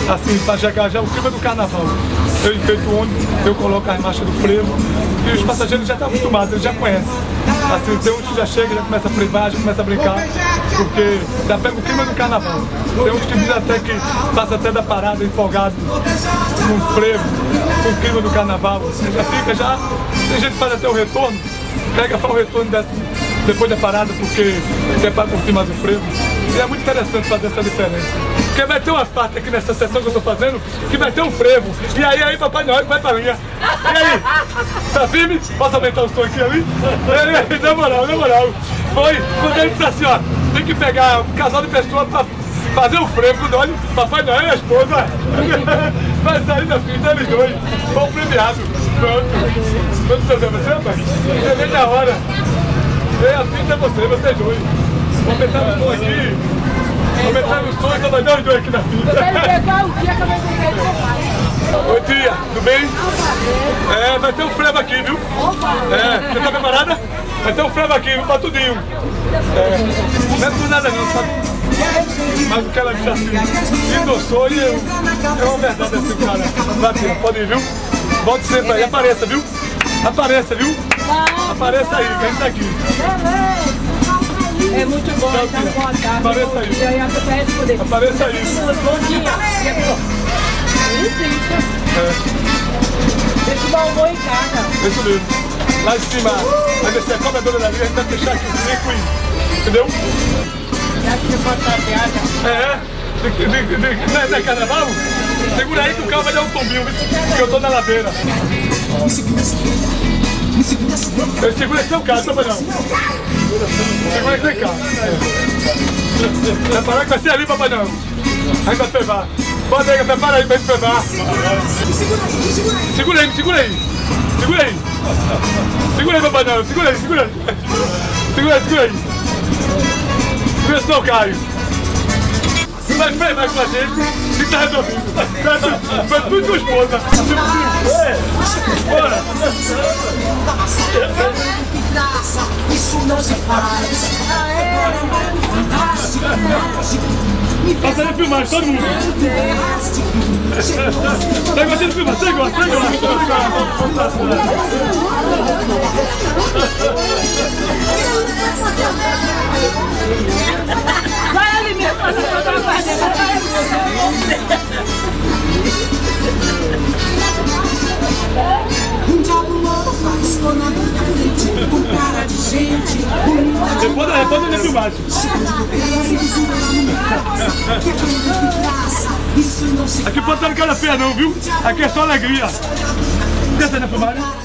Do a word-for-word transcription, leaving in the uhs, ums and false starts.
assim, para chegar já o clima do carnaval. Eu enfeito o ônibus, eu coloco as marchas do frevo e os passageiros já estão acostumados, eles já conhecem. Assim, tem uns que já chega, já começa a frevar, já começa a brincar, porque já pega o clima do carnaval. Tem uns que dizem até que passa até da parada empolgado com o frevo, com o clima do carnaval. Você já fica, já. Tem gente que faz até o retorno, pega faz o retorno dessa, depois da parada, porque quer para curtir mais o frevo. E é muito interessante fazer essa diferença. Porque vai ter uma parte aqui nessa sessão que eu estou fazendo que vai ter um frevo. E aí, aí, Papai Noel vai pra linha. E aí? Tá firme? Posso aumentar o som aqui ali? E aí, na moral, na moral. Foi quando ele disse assim, ó, tem que pegar um casal de pessoas pra fazer o frevo. Olha, Papai Noel e a esposa. Vai sair da fita eles dois. Vão premiado. Pronto. Vamos fazer você, rapaz? Você vem na hora. E a fita é você, vocês dois. Vou aumentar o som aqui. Vou aumentar o som e só vai dar os dois aqui na fita. Eu quero ver qual o dia que eu vou brincar de papai. Oi, tia, tudo bem? É, vai ter um frevo aqui, viu? É, você tá preparada? Vai ter um frevo aqui, viu? Pra tudinho. É, não é por nada não, sabe? Mas o que ela disse assim, endossou e eu, é uma verdade assim, cara. Vai, tia, pode ir, viu? Volte sempre aí, apareça, viu? Apareça, viu? Apareça aí, que a gente tá aqui. É muito bom, Tchau, então tia. boa tarde. Apareça aí. E aí a pessoa responder. Apareça aí. Bom dia. É, Deixa o bom humor em casa. isso mesmo. Lá em cima, vai descer a cobradora dali, a gente vai fechar aqui o circo e... Entendeu? Já que você pode estar viada. É, de, de, de, de, não, é, não é carnaval? Segura aí que o carro vai dar um tombinho, porque eu tô na ladeira. Eu seguro esse teu carro, Papai Noel. Segura esse carro. Prepara que vai ser ali, Papai Noel. Aí vai pevar. Bota aí, prepara aí pra gente pevar. Segura aí, segura aí. Segura aí. Segura aí, Papai Noel. Segura aí, segura aí. Segura aí, segura aí. Segura senão eu caio. Vai, vai, vai com a gente e tá resolvido. Vai, vai tudo com a esposa. Bora. Isso não se faz. Passa aí filmar, todo mundo. Você gosta de filmar? Você gosta? Você gosta? Vai ali mesmo, fazer o trabalho. Um diabo louco faz com a minha frente, com cara de gente. Depois da depois da filmagem. Aqui pode estar no cara feia não, viu? Aqui é só alegria. Quer ser na filmagem?